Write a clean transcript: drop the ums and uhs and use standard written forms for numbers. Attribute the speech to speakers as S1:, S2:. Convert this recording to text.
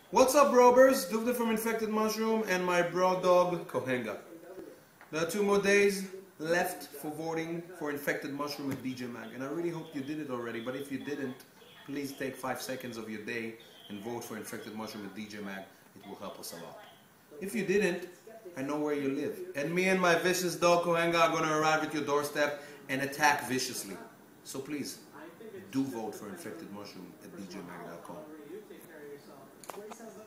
S1: What's up, Robers? Duvda from Infected Mushroom and my bro dog, Kohenga. There are 2 more days left for voting for Infected Mushroom at DJ Mag. And I really hope you did it already, but if you didn't, please take 5 seconds of your day and vote for Infected Mushroom at DJ Mag. It will help us a lot. If you didn't, I know where you live. And me and my vicious dog, Kohenga, are going to arrive at your doorstep and attack viciously. So please, do vote for Infected Mushroom at djmag.com.